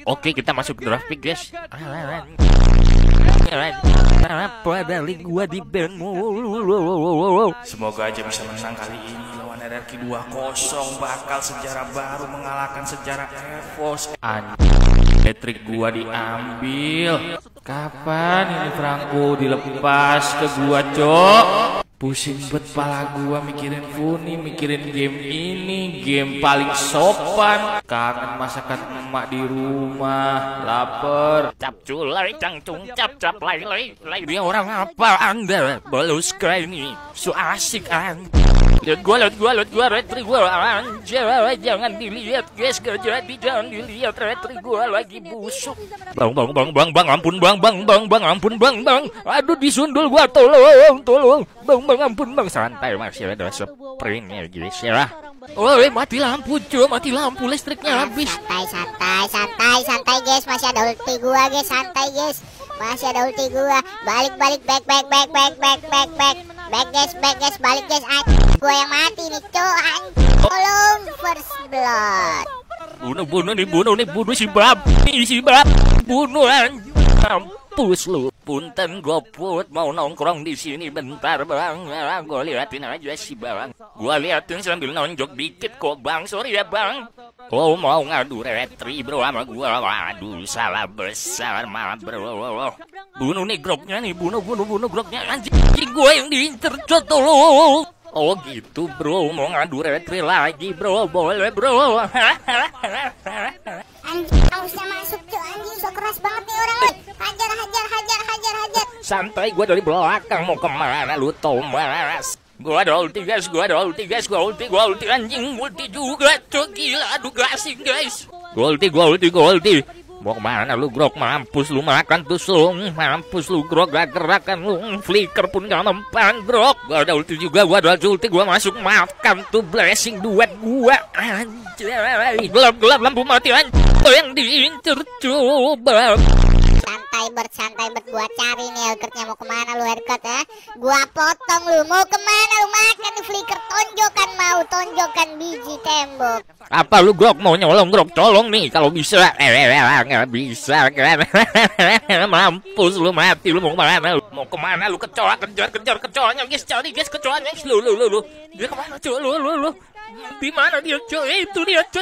Oke, kita masuk ke draft pick, guys. Apa dari gua di band mulu. Semoga aja bisa menang kali ini lawan RRQ 2-0. Bakal sejarah baru mengalahkan sejarah EVOS. Patrick gua diambil. Kapan ini Franco dilepas ke gua, Cok? Pusing bet pala gua mikirin Funi, mikirin game ini, game paling sopan. Kangen masakan emak di rumah, lapar. Cap culai cangcung cap lai. Dia orang apa Anda? Bolos ini. So asik Lihat gua retri gua anjir, jangan dilihat guys, jangan dilihat retri gua lagi busuk. Bang, ampun bang. Aduh disundul gua, tolong. Bang, ampun bang, santai masih ada sprintnya guys ya. Oh, mati lampu listriknya habis. Santai guys, masih ada ulti gua guys, santai guys. Masih ada ulti gua. Balik back guys, balik guys. Gua yang mati nih, Cok. Tolong first blood. Bunuh si Bab. Bunuh mampus lu. Punten goput mau nongkrong di sini bentar bang. Gua liatin aja si Bang. Gua liatin sambil nonjok dikit kok bang. Sorry ya bang. Oh mau ngadu retri bro sama gua. Waduh salah besar maaf bro. Bunuh nih groknya nih. Bunuh groknya. Anjing gua yang diincer tolong. Oh gitu bro, mau ngadu retri lagi bro, boleh bro. Anjing, harusnya masuk Cok, anjing, so keras banget nih orang. Hajar. Santai, gua dari belakang mau kemana lu Thomas? Gua ada ulti guys, gua ulti anjing, ulti juga Cok, gila, aduh gasing guys. Gua ulti. Mau kemana lu grok, mampus lu makan tusung, mampus lu grok, gak gerakan lu, flicker pun gak mempan grok. Gua ada ulti juga, gua masuk, makan tuh blessing duet gua. Anjir, gelap lampu mati anjir, yang diincer coba. Santai bet, gua cari nih Elkertnya. Mau kemana lu Elkert ya? Gua potong lu, mau kemana lu? Makan nih flicker, tonjokan biji tembok. Apa lu grok mau nyolong grok, colong nih kalau bisa. Nggak bisa kan. Mampus lu mati, lu mau kemana lu kecoa, kejar kecoanya guys, cari guys kecoanya guys. Lu dia kemana cuy, lu di mana dia cuy? Itu dia cuy.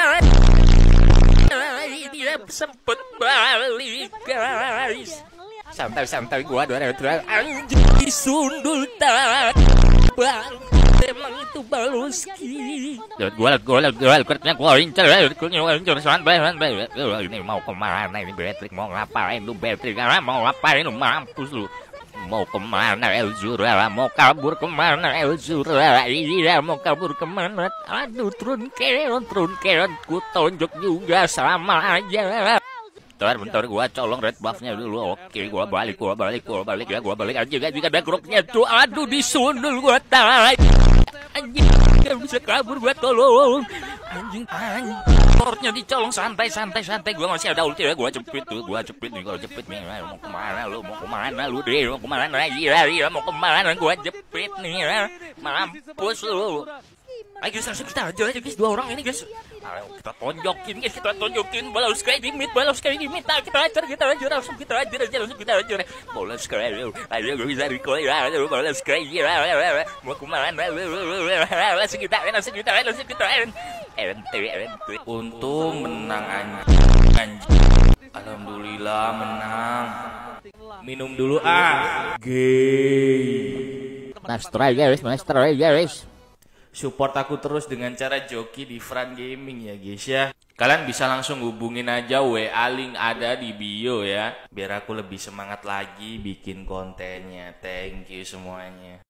Dia sempet balik guys. Santai gua ada anjing disundul tak bang. Emang itu Baloski. Gua kertnya gua incer santai. Ini mau kemana ini Patrick, mau ngapain lu Patrick? Mau ngapain lu, mampus lu. Mau kemana Elzura? Mau kabur kemana Elzura? Iya mau kabur kemana? Aduh turun keron ku tonjok juga sama aja. Bentar gua colong red buffnya dulu. Oke gua balik ya, gua balik aja juga ada groknya tuh. Aduh disundul gua tai. Anjing gak bisa kabur gua, tolong. Anjing tornya dicolong, santai. Gua masih ada ulti ya, gua cepet nih. Mau kemana lu deh? Mau kemana? Gua jepit nih. Mampus lu. Ayo kita aja guys, dua orang ini guys. Kita tonjokin balas kayak di mid. Nah, kita ajar langsung kita ajar. Balas kayak ayo gue bisa recall ya. Balas kayak mau kemana? Langsung kita. Ente. Untung menang anjing. Alhamdulillah menang. Minum dulu Gay. Master guys. Support aku terus dengan cara joki di Fran Gaming ya guys ya. Kalian bisa langsung hubungin aja, WA link ada di bio ya. Biar aku lebih semangat lagi bikin kontennya. Thank you semuanya.